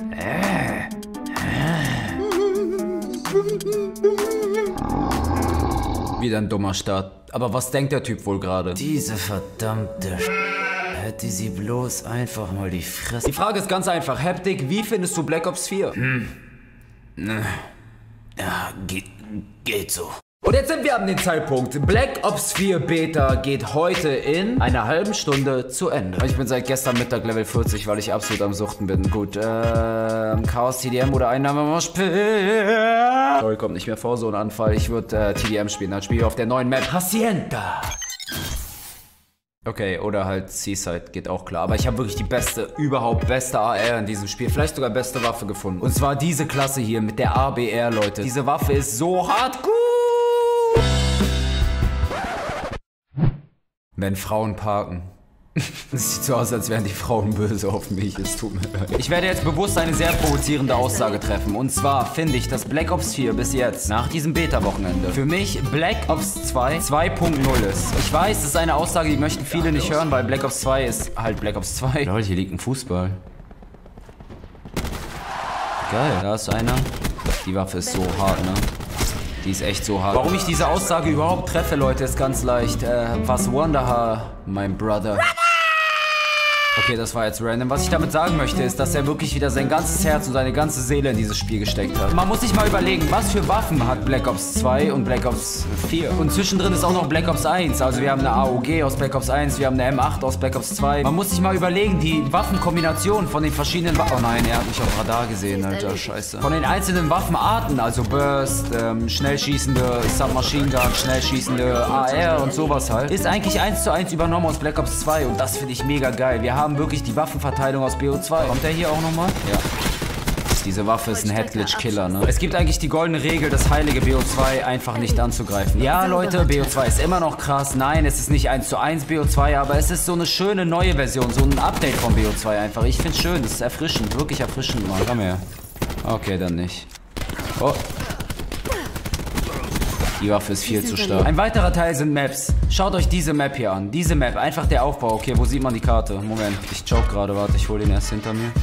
Wieder ein dummer Start. Aber was denkt der Typ wohl gerade? Diese verdammte hätte sie bloß einfach mal die Fresse. Die Frage ist ganz einfach. Haptic, wie findest du Black Ops 4? Ja, geht so. Und jetzt sind wir an dem Zeitpunkt. Black Ops 4 Beta geht heute in einer halben Stunde zu Ende. Ich bin seit gestern Mittag Level 40, weil ich absolut am Suchten bin. Gut, Chaos, TDM oder Einnahme Moshpit. Sorry, kommt nicht mehr vor, so ein Anfall. Ich würde TDM spielen. Dann spiele ich auf der neuen Map Hacienda. Okay, oder halt Seaside, geht auch klar. Aber ich habe wirklich die beste AR in diesem Spiel. Vielleicht sogar beste Waffe gefunden. Und zwar diese Klasse hier mit der ABR, Leute. Diese Waffe ist so hart gut. Wenn Frauen parken. Es sieht so aus, als wären die Frauen böse auf mich. Es tut mir leid. Ich werde jetzt bewusst eine sehr provozierende Aussage treffen. Und zwar finde ich, dass Black Ops 4 bis jetzt, nach diesem Beta-Wochenende, für mich Black Ops 2 2.0 ist. Ich weiß, das ist eine Aussage, die möchten viele nicht hören, weil Black Ops 2 ist halt Black Ops 2. Leute, hier liegt ein Fußball. Geil, da ist einer. Die Waffe ist so hart, ne? Die ist echt so hart. Warum ich diese Aussage überhaupt treffe, Leute, ist ganz leicht. Was Wonderha, mein Brother. Okay, das war jetzt random. Was ich damit sagen möchte, ist, dass er wirklich wieder sein ganzes Herz und seine ganze Seele in dieses Spiel gesteckt hat. Man muss sich mal überlegen, was für Waffen hat Black Ops 2 und Black Ops 4. Und zwischendrin ist auch noch Black Ops 1. Also wir haben eine AOG aus Black Ops 1, wir haben eine M8 aus Black Ops 2. Man muss sich mal überlegen, die Waffenkombination von den verschiedenen Waffen... Oh nein, er hat mich auf Radar gesehen, Alter, scheiße. Von den einzelnen Waffenarten, also Burst, schnell schießende Submachine Gun, schnell schießende AR und sowas halt, ist eigentlich 1:1 übernommen aus Black Ops 2 und das finde ich mega geil. Wir haben wirklich die Waffenverteilung aus BO2. Kommt der hier auch nochmal? Ja. Diese Waffe ist ein Headglitch-Killer, ne? Es gibt eigentlich die goldene Regel, das heilige BO2 einfach nicht anzugreifen. Ja, Leute, BO2 ist immer noch krass. Nein, es ist nicht 1:1 BO2, aber es ist so eine schöne neue Version, so ein Update von BO2 einfach. Ich find's schön, das ist erfrischend, wirklich erfrischend, Mann. Komm her. Okay, dann nicht. Oh. Die Waffe ist viel zu stark. Ein weiterer Teil sind Maps. Schaut euch diese Map hier an. Diese Map, einfach der Aufbau. Okay, wo sieht man die Karte? Moment, ich choke gerade. Warte, ich hole den erst hinter mir.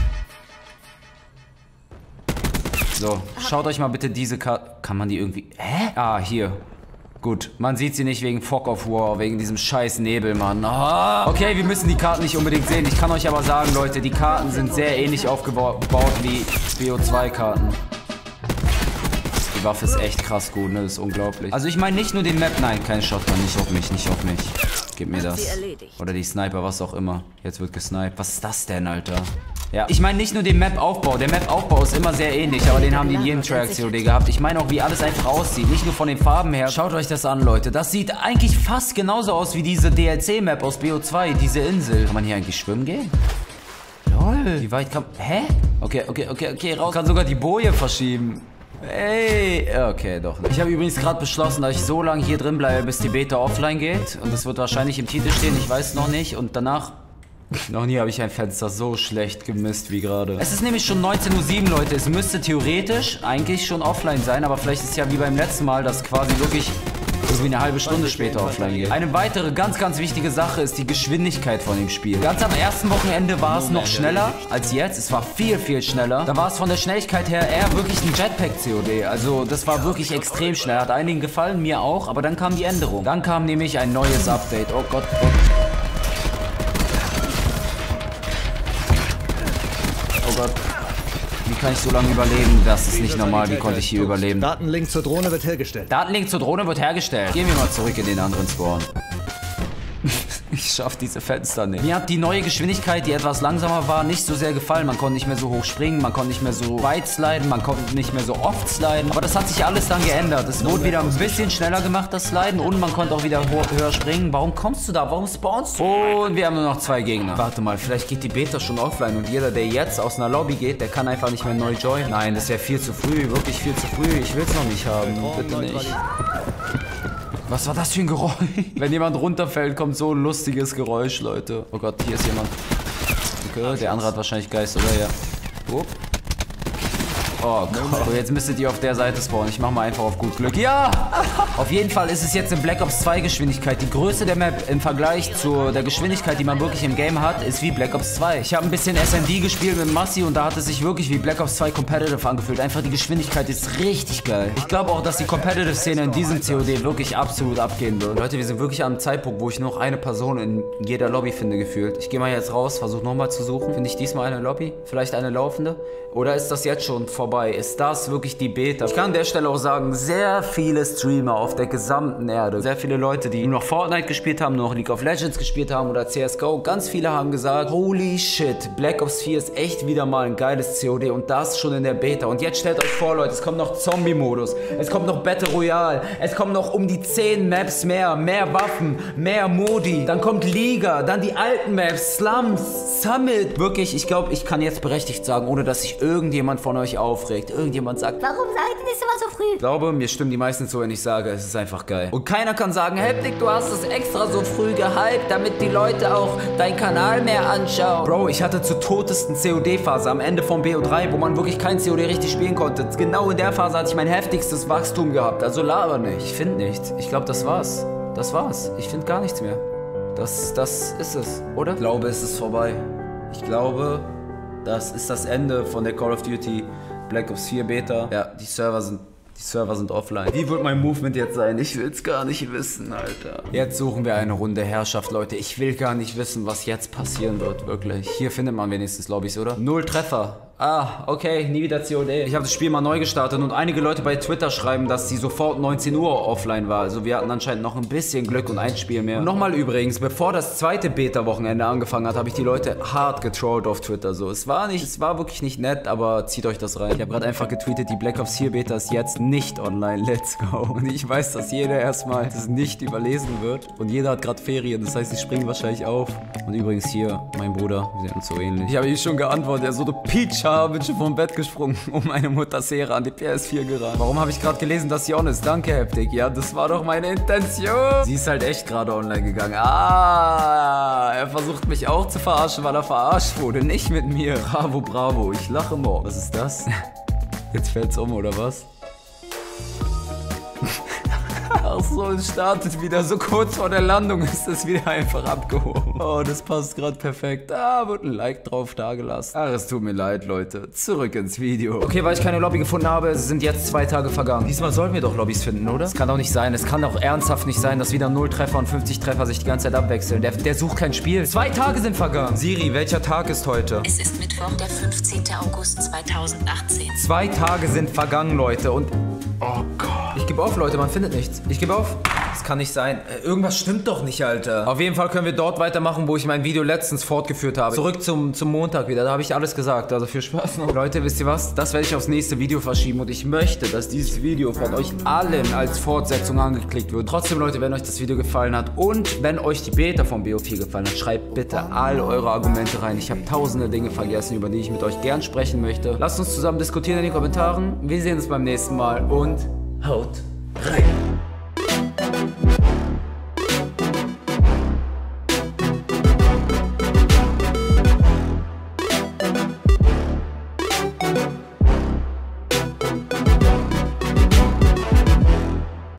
So, schaut euch mal bitte diese Karte. Kann man die irgendwie... Hä? Ah, hier. Gut, man sieht sie nicht wegen Fog of War, wegen diesem scheiß Nebel, Mann. Ah. Okay, wir müssen die Karten nicht unbedingt sehen. Ich kann euch aber sagen, Leute, die Karten sind sehr ähnlich aufgebaut wie BO2-Karten. Die Waffe ist echt krass gut, ne? Das ist unglaublich. Also ich meine nicht nur den Map, nein, kein Shotgun, nicht auf mich, nicht auf mich. Gib mir das. Oder die Sniper, was auch immer. Jetzt wird gesniped. Was ist das denn, Alter? Ja, ich meine nicht nur den Map-Aufbau. Der Map-Aufbau ist immer sehr ähnlich, aber den haben die in jedem Track-COD gehabt. Ich meine auch, wie alles einfach aussieht. Nicht nur von den Farben her. Schaut euch das an, Leute. Das sieht eigentlich fast genauso aus wie diese DLC-Map aus BO2, diese Insel. Kann man hier eigentlich schwimmen gehen? Lol. Wie weit kann... Hä? Okay, raus. Kann sogar die Boje verschieben. Ey, okay, doch nicht. Ich habe übrigens gerade beschlossen, dass ich so lange hier drin bleibe, bis die Beta offline geht. Und das wird wahrscheinlich im Titel stehen, ich weiß es noch nicht. Und danach... Noch nie habe ich ein Fenster so schlecht gemisst wie gerade. Es ist nämlich schon 19:07 Uhr, Leute. Es müsste theoretisch eigentlich schon offline sein. Aber vielleicht ist es ja wie beim letzten Mal, dass quasi wirklich irgendwie eine halbe Stunde später offline geht. Eine weitere ganz, ganz wichtige Sache ist die Geschwindigkeit von dem Spiel. Ganz am ersten Wochenende war es noch schneller als jetzt. Es war viel, viel schneller. Da war es von der Schnelligkeit her eher wirklich ein Jetpack-COD. Also das war wirklich extrem schnell. Hat einigen gefallen, mir auch. Aber dann kam die Änderung. Dann kam nämlich ein neues Update. Oh Gott, oh Gott. Wie kann ich so lange überleben? Das ist nicht normal. Wie konnte ich hier überleben? Datenlink zur Drohne wird hergestellt. Datenlink zur Drohne wird hergestellt. Gehen wir mal zurück in den anderen Spawn. Ich schaff diese Fenster nicht. Mir hat die neue Geschwindigkeit, die etwas langsamer war, nicht so sehr gefallen. Man konnte nicht mehr so hoch springen, man konnte nicht mehr so weit sliden, man konnte nicht mehr so oft sliden. Aber das hat sich alles dann geändert. Es wurde wieder ein bisschen schneller gemacht, das Sliden. Und man konnte auch wieder höher springen. Warum kommst du da? Warum spawnst du? Und wir haben nur noch 2 Gegner. Warte mal, vielleicht geht die Beta schon offline. Und jeder, der jetzt aus einer Lobby geht, der kann einfach nicht mehr neu joinen. Nein, das wäre viel zu früh. Wirklich viel zu früh. Ich will es noch nicht haben. Bitte nicht. Was war das für ein Geräusch? Wenn jemand runterfällt, kommt so ein lustiges Geräusch, Leute. Oh Gott, hier ist jemand. Okay, der andere hat wahrscheinlich Geist, oder? Ja. Oh. Oh Gott. So, jetzt müsstet ihr auf der Seite spawnen. Ich mach mal einfach auf gut Glück. Ja! Auf jeden Fall ist es jetzt in Black Ops 2 Geschwindigkeit. Die Größe der Map im Vergleich zu der Geschwindigkeit, die man wirklich im Game hat, ist wie Black Ops 2. Ich habe ein bisschen SMD gespielt mit Massi und da hat es sich wirklich wie Black Ops 2 Competitive angefühlt. Einfach die Geschwindigkeit ist richtig geil. Ich glaube auch, dass die Competitive-Szene in diesem COD wirklich absolut abgehen wird. Leute, wir sind wirklich an einem Zeitpunkt, wo ich noch eine Person in jeder Lobby finde, gefühlt. Ich gehe mal jetzt raus, versuche nochmal zu suchen. Finde ich diesmal eine Lobby? Vielleicht eine laufende? Oder ist das jetzt schon vorbei? Ist das wirklich die Beta? Ich kann an der Stelle auch sagen, sehr viele Streamer auf der gesamten Erde, sehr viele Leute, die nur noch Fortnite gespielt haben, nur noch League of Legends gespielt haben oder CSGO, ganz viele haben gesagt, holy shit, Black Ops 4 ist echt wieder mal ein geiles COD und das schon in der Beta. Und jetzt stellt euch vor, Leute, es kommt noch Zombie-Modus, es kommt noch Battle Royale, es kommen noch um die 10 Maps mehr Waffen, mehr Modi, dann kommt Liga, dann die alten Maps, Slums, Summit. Wirklich, ich glaube, ich kann jetzt berechtigt sagen, ohne dass sich irgendjemand von euch aufregt, irgendjemand sagt, warum seid ihr nicht immer so früh? Ich glaube, mir stimmen die meisten zu, wenn ich sage, es ist einfach geil. Und keiner kann sagen, Heptik, du hast es extra so früh gehypt, damit die Leute auch deinen Kanal mehr anschauen. Bro, ich hatte zur totesten COD-Phase am Ende von BO3, wo man wirklich kein COD richtig spielen konnte. Genau in der Phase hatte ich mein heftigstes Wachstum gehabt. Also laber nicht. Ich finde nichts. Ich glaube, das war's. Das war's. Ich finde gar nichts mehr. Das ist es, oder? Ich glaube, es ist vorbei. Ich glaube, das ist das Ende von der Call of Duty Black Ops 4 Beta. Ja, die Server sind offline. Wie wird mein Movement jetzt sein? Ich will's gar nicht wissen, Alter. Jetzt suchen wir eine Runde Herrschaft, Leute. Ich will gar nicht wissen, was jetzt passieren wird, wirklich. Hier findet man wenigstens Lobbys, oder? 0 Treffer. Ah, okay, nie wieder COD. Ich habe das Spiel mal neu gestartet und einige Leute bei Twitter schreiben, dass sie sofort 19 Uhr offline war. Also wir hatten anscheinend noch ein bisschen Glück und ein Spiel mehr. Und nochmal übrigens, bevor das zweite Beta-Wochenende angefangen hat, habe ich die Leute hart getrollt auf Twitter. So, es war wirklich nicht nett, aber zieht euch das rein. Ich habe gerade einfach getweetet, die Black Ops 4 Beta ist jetzt nicht online. Let's go. Und ich weiß, dass jeder erstmal das nicht überlesen wird. Und jeder hat gerade Ferien, das heißt, sie springen wahrscheinlich auf. Und übrigens hier, mein Bruder, wir sehen uns so ähnlich. Ich habe ihm schon geantwortet, er so, du Peach, bin schon vom Bett gesprungen, um meine Mutter Sera an die PS4 gerannt. Warum habe ich gerade gelesen, dass sie on ist? Danke, Heptik. Ja, das war doch meine Intention. Sie ist halt echt gerade online gegangen. Ah, er versucht mich auch zu verarschen, weil er verarscht wurde. Nicht mit mir. Bravo, bravo. Ich lache morgen. Was ist das? Jetzt fällt's um, oder was? Ach so, es startet wieder. So kurz vor der Landung ist es wieder einfach abgehoben. Oh, das passt gerade perfekt. Da wird ein Like drauf dagelassen. Ach, es tut mir leid, Leute. Zurück ins Video. Okay, weil ich keine Lobby gefunden habe, es sind jetzt 2 Tage vergangen. Diesmal sollten wir doch Lobbys finden, oder? Das kann doch nicht sein. Es kann doch ernsthaft nicht sein, dass wieder 0 Treffer und 50 Treffer sich die ganze Zeit abwechseln. Der sucht kein Spiel. 2 Tage sind vergangen. Siri, welcher Tag ist heute? Es ist Mittwoch, der 15. August 2018. 2 Tage sind vergangen, Leute. Und... oh Gott. Ich gebe auf, Leute, man findet nichts. Ich gebe auf. Das kann nicht sein. Irgendwas stimmt doch nicht, Alter. Auf jeden Fall können wir dort weitermachen, wo ich mein Video letztens fortgeführt habe. Zurück zum Montag wieder. Da habe ich alles gesagt. Also viel Spaß noch. Leute, wisst ihr was? Das werde ich aufs nächste Video verschieben. Und ich möchte, dass dieses Video von euch allen als Fortsetzung angeklickt wird. Trotzdem, Leute, wenn euch das Video gefallen hat und wenn euch die Beta von BO4 gefallen hat, schreibt bitte all eure Argumente rein. Ich habe tausende Dinge vergessen, über die ich mit euch gern sprechen möchte. Lasst uns zusammen diskutieren in den Kommentaren. Wir sehen uns beim nächsten Mal und haut rein.